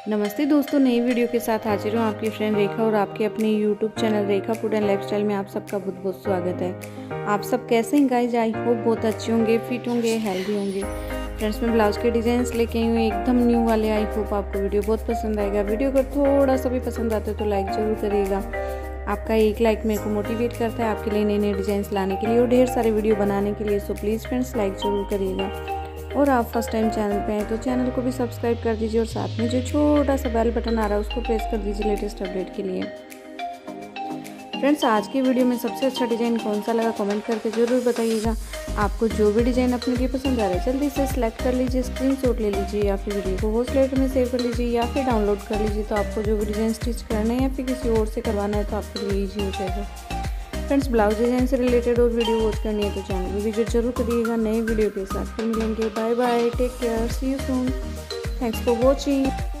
नमस्ते दोस्तों, नई वीडियो के साथ हाजिर हूँ आपकी फ्रेंड रेखा और आपके अपने YouTube channel Rekha food and lifestyle में आप सबका बहुत बहुत स्वागत है। आप सब कैसे हैं गाइज? आई होप बहुत अच्छे होंगे, फिट होंगे, हेल्दी होंगे। फ्रेंड्स, मैं ब्लाउज के डिजाइन लेके आई हूँ एकदम न्यू वाले। आई होप आपको वीडियो बहुत पसंद आएगा। वीडियो अगर थोड़ा सा भी पसंद आता है तो लाइक ज़रूर करिएगा। आपका एक लाइक मेरे को मोटिवेट करता है आपके लिए नए नए डिजाइन लाने के लिए और ढेर सारे वीडियो बनाने के लिए। सो प्लीज़ फ्रेंड्स, लाइक ज़रूर करिएगा। और आप फर्स्ट टाइम चैनल पे हैं तो चैनल को भी सब्सक्राइब कर दीजिए और साथ में जो छोटा सा बेल बटन आ रहा है उसको प्रेस कर दीजिए लेटेस्ट अपडेट के लिए। फ्रेंड्स, आज की वीडियो में सबसे अच्छा डिज़ाइन कौन सा लगा कमेंट करके ज़रूर बताइएगा। आपको जो भी डिज़ाइन अपने लिए पसंद आ रहा है जल्दी से सिलेक्ट कर लीजिए, स्क्रीनशॉट ले लीजिए या फिर वीडियो को वॉइस लेटर में सेव कर लीजिए या फिर डाउनलोड कर लीजिए। तो आपको जो भी डिज़ाइन स्टिच करना है या फिर किसी और से करवाना है तो आपके लिए ईजी हो जाएगा। फ्रेंड्स, ब्लाउज डिजाइन से रिलेटेड और वीडियो वॉच करनी है तो चैनल को विजिट जरूर करिएगा। नए वीडियो के साथ फिर मिलेंगे। Bye bye, take care, see you soon, thanks for watching.